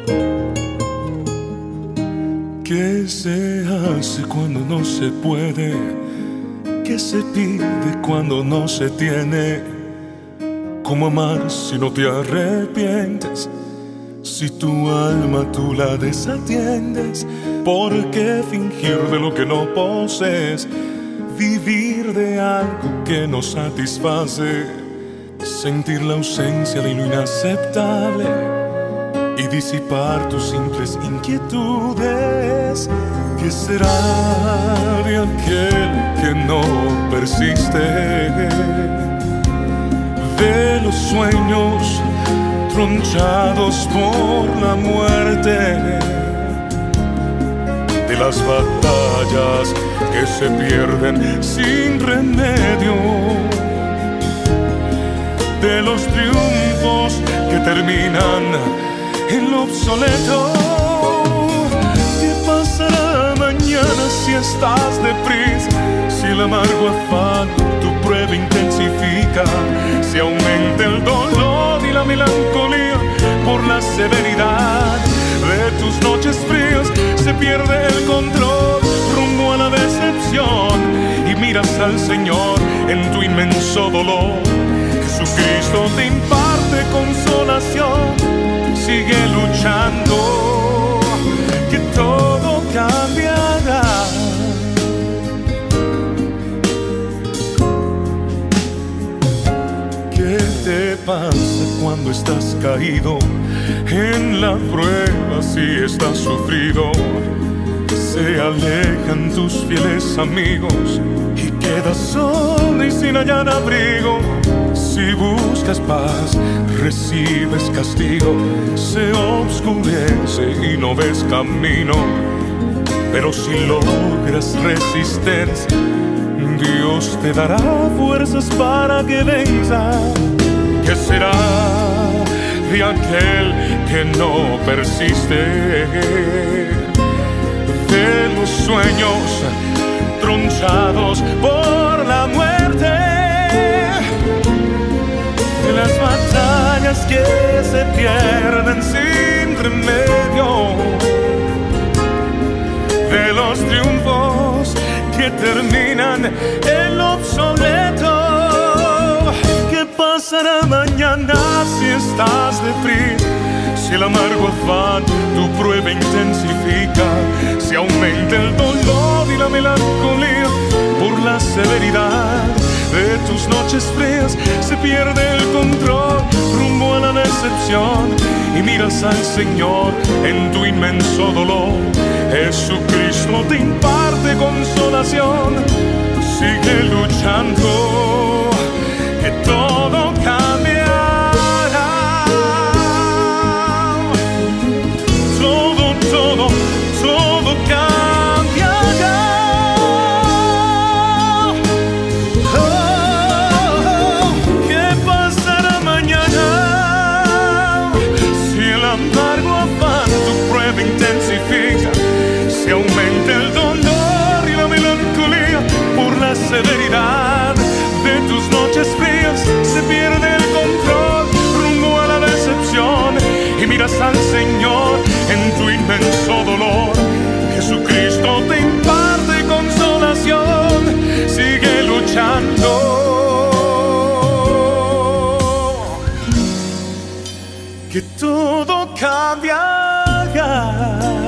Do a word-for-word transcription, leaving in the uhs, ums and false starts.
¿Qué se hace cuando no se puede? ¿Qué se pide cuando no se tiene? ¿Cómo amar si no te arrepientes? Si tu alma tú la desatiendes, ¿por qué fingir de lo que no posees? Vivir de algo que no satisface, sentir la ausencia de lo inaceptable y disipar tus simples inquietudes. ¿Qué será de aquel que no persiste? De los sueños tronchados por la muerte, de las batallas que se pierden sin remedio, de los triunfos que terminan en lo obsoleto. ¿Qué pasará mañana si estás deprisa? Si el amargo afán tu prueba intensifica, si aumenta el dolor y la melancolía por la severidad de tus noches frías, se pierde el control rumbo a la decepción y miras al Señor en tu inmenso dolor. Jesucristo te imparte consolación. Sigue luchando, que todo cambiará. ¿Qué te pasa cuando estás caído en la prueba? Si estás sufrido, se alejan tus fieles amigos y quedas solo y sin hallar abrigo. Si buscas paz, recibes castigo, se oscurece y no ves camino. Pero si logras resistencia, Dios te dará fuerzas para que venzas. ¿Qué será de aquel que no persiste? De los sueños tronchados por la muerte, de las batallas que se pierden sin remedio, de los triunfos que terminan en lo obsoleto. ¿Qué pasará mañana si estás deprisa? Si el amargo afán tu prueba intensifica, si aumenta el dolor y la melancolía por la severidad de tus noches frías, se pierde el control rumbo a la decepción y miras al Señor en tu inmenso dolor. Jesucristo te imparte consolación. Sigue luchando, que todo cambiará. Todo, todo, todo cambiará. Oh, ¿qué pasará mañana si el amargo afán tu prueba intensifica? Si aumenta el dolor y la melancolía por la severidad de tus noches frías, se pierde el control rumbo a la decepción y miras al Señor en tu inmenso dolor. Jesucristo te imparte consolación. Sigue luchando, que todo cambiará.